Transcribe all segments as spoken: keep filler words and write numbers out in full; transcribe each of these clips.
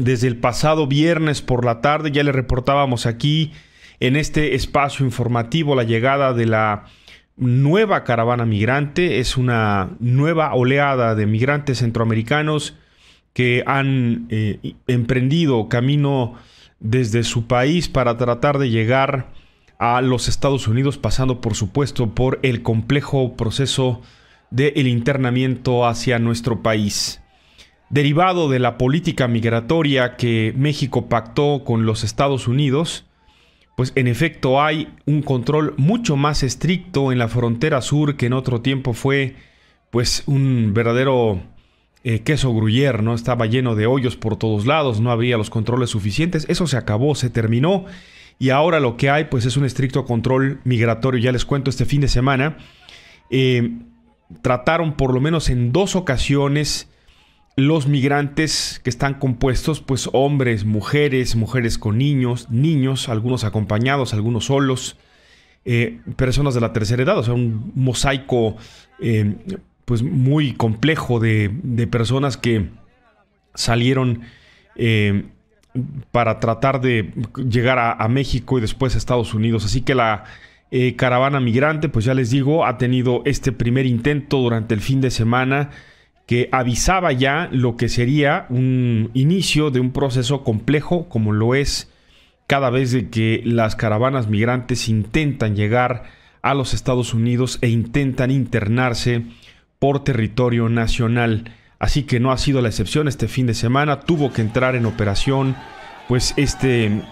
desde el pasado viernes por la tarde. Ya le reportábamos aquí en este espacio informativo la llegada de la nueva caravana migrante. Es una nueva oleada de migrantes centroamericanos que han eh, emprendido camino desde su país para tratar de llegar a los Estados Unidos, pasando por supuesto por el complejo proceso del internamiento hacia nuestro país. Derivado de la política migratoria que México pactó con los Estados Unidos, pues en efecto hay un control mucho más estricto en la frontera sur, que en otro tiempo fue pues un verdadero eh, queso gruyère, ¿no? Estaba lleno de hoyos por todos lados, no había los controles suficientes. Eso se acabó, se terminó, y ahora lo que hay pues es un estricto control migratorio. Ya les cuento, este fin de semana eh, trataron por lo menos en dos ocasiones los migrantes, que están compuestos pues hombres, mujeres, mujeres con niños, niños, algunos acompañados, algunos solos, eh, personas de la tercera edad, o sea, un mosaico eh, pues muy complejo de, de personas que salieron eh, para tratar de llegar a, a México y después a Estados Unidos. Así que la eh, caravana migrante, pues ya les digo, ha tenido este primer intento durante el fin de semana, que avisaba ya lo que sería un inicio de un proceso complejo, como lo es cada vez de que las caravanas migrantes intentan llegar a los Estados Unidos e intentan internarse por territorio nacional. Así que no ha sido la excepción este fin de semana. Tuvo que entrar en operación pues este eh,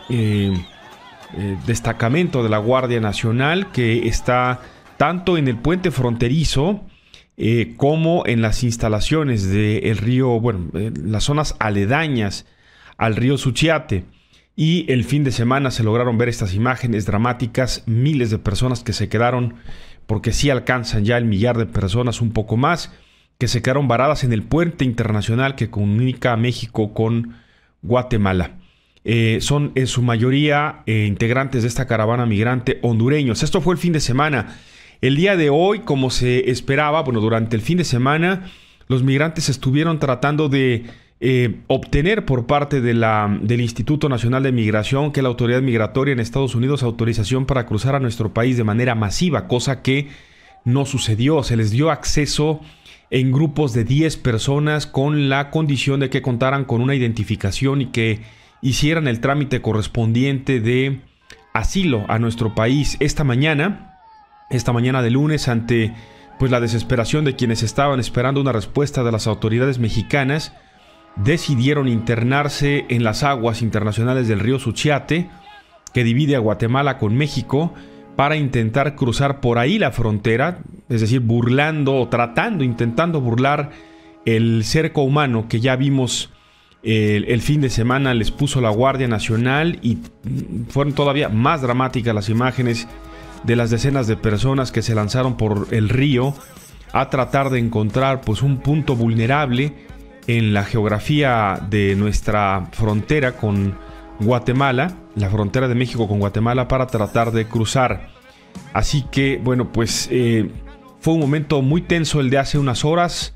eh, destacamento de la Guardia Nacional, que está tanto en el puente fronterizo Eh, como en las instalaciones del río, bueno, eh, las zonas aledañas al río Suchiate. Y el fin de semana se lograron ver estas imágenes dramáticas, miles de personas que se quedaron, porque sí alcanzan ya el millar de personas, un poco más, que se quedaron varadas en el puente internacional que comunica a México con Guatemala. Eh, son en su mayoría eh, integrantes de esta caravana migrante hondureños. Esto fue el fin de semana. El día de hoy, como se esperaba, bueno, durante el fin de semana, los migrantes estuvieron tratando de eh, obtener por parte de la, del Instituto Nacional de Migración, que es la autoridad migratoria en Estados Unidos, autorización para cruzar a nuestro país de manera masiva, cosa que no sucedió. Se les dio acceso en grupos de diez personas con la condición de que contaran con una identificación y que hicieran el trámite correspondiente de asilo a nuestro país. Esta mañana... Esta mañana de lunes, ante pues la desesperación de quienes estaban esperando una respuesta de las autoridades mexicanas, decidieron internarse en las aguas internacionales del río Suchiate, que divide a Guatemala con México, para intentar cruzar por ahí la frontera, es decir, burlando o tratando, intentando burlar el cerco humano que ya vimos el, el fin de semana les puso la Guardia Nacional, y fueron todavía más dramáticas las imágenes de las decenas de personas que se lanzaron por el río a tratar de encontrar pues un punto vulnerable en la geografía de nuestra frontera con Guatemala, la frontera de México con Guatemala, para tratar de cruzar. Así que bueno, pues eh, fue un momento muy tenso el de hace unas horas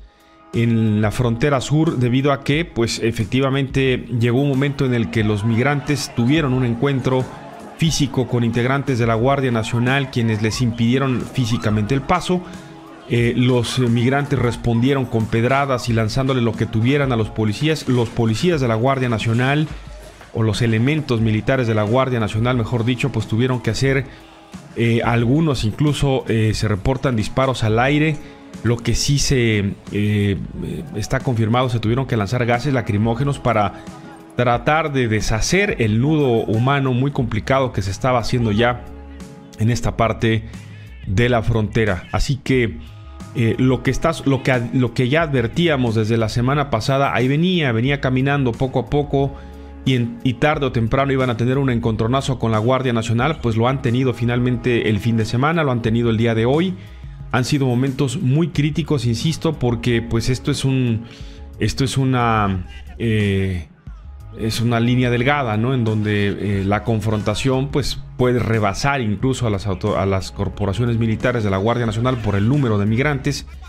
en la frontera sur, debido a que pues efectivamente llegó un momento en el que los migrantes tuvieron un encuentro físico con integrantes de la Guardia Nacional, quienes les impidieron físicamente el paso. Eh, los migrantes respondieron con pedradas y lanzándole lo que tuvieran a los policías. Los policías de la Guardia Nacional, o los elementos militares de la Guardia Nacional, mejor dicho, pues tuvieron que hacer eh, algunos, incluso eh, se reportan disparos al aire. Lo que sí se eh, está confirmado, se tuvieron que lanzar gases lacrimógenos para tratar de deshacer el nudo humano muy complicado que se estaba haciendo ya en esta parte de la frontera. Así que eh, lo, que está, lo, que, lo que ya advertíamos desde la semana pasada, ahí venía, venía caminando poco a poco, y, en, y tarde o temprano iban a tener un encontronazo con la Guardia Nacional. Pues lo han tenido finalmente el fin de semana, lo han tenido el día de hoy. Han sido momentos muy críticos, insisto, porque pues esto es un esto es una eh, es una línea delgada, ¿no? En donde eh, la confrontación pues puede rebasar incluso a las, auto a las corporaciones militares de la Guardia Nacional por el número de migrantes.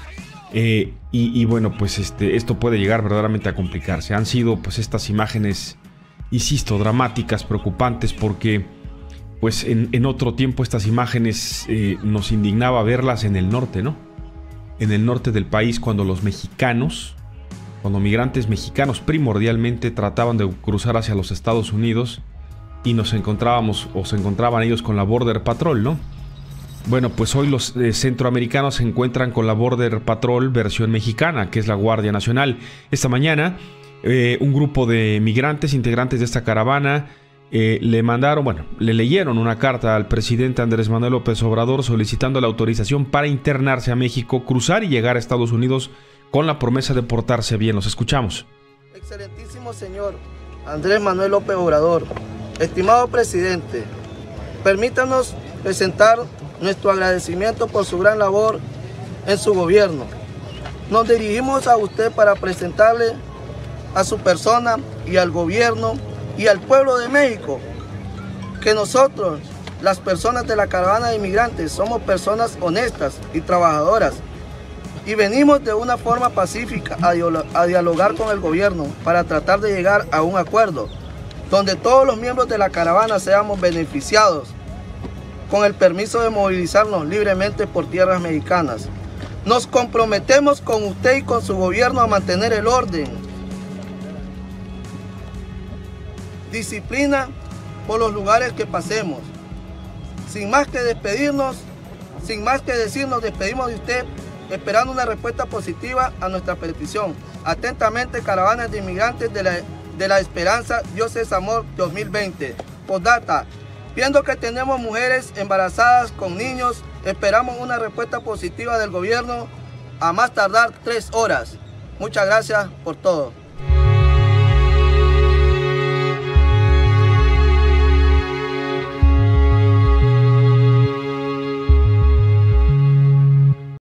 Eh, y, y bueno, pues este, esto puede llegar verdaderamente a complicarse. Han sido pues estas imágenes, insisto, dramáticas, preocupantes, porque pues en, en otro tiempo estas imágenes eh, nos indignaba verlas en el norte, ¿no? En el norte del país, cuando los mexicanos, cuando migrantes mexicanos primordialmente trataban de cruzar hacia los Estados Unidos y nos encontrábamos, o se encontraban ellos con la Border Patrol, ¿no? Bueno, pues hoy los eh, centroamericanos se encuentran con la Border Patrol versión mexicana, que es la Guardia Nacional. Esta mañana, eh, un grupo de migrantes, integrantes de esta caravana, eh, le mandaron, bueno, le leyeron una carta al presidente Andrés Manuel López Obrador solicitando la autorización para internarse a México, cruzar y llegar a Estados Unidos con la promesa de portarse bien. Los escuchamos. Excelentísimo señor Andrés Manuel López Obrador, estimado presidente, permítanos presentar nuestro agradecimiento por su gran labor en su gobierno. Nos dirigimos a usted para presentarle a su persona y al gobierno y al pueblo de México que nosotros, las personas de la caravana de inmigrantes, somos personas honestas y trabajadoras y venimos de una forma pacífica a, a dialogar con el gobierno para tratar de llegar a un acuerdo donde todos los miembros de la caravana seamos beneficiados con el permiso de movilizarnos libremente por tierras mexicanas. Nos comprometemos con usted y con su gobierno a mantener el orden, disciplina por los lugares que pasemos. Sin más que despedirnos, sin más que decir, nos despedimos de usted, esperando una respuesta positiva a nuestra petición. Atentamente, Caravanas de Inmigrantes de la, de la Esperanza, Dios es Amor dos mil veinte. Postdata. Viendo que tenemos mujeres embarazadas con niños, esperamos una respuesta positiva del gobierno a más tardar tres horas. Muchas gracias por todo.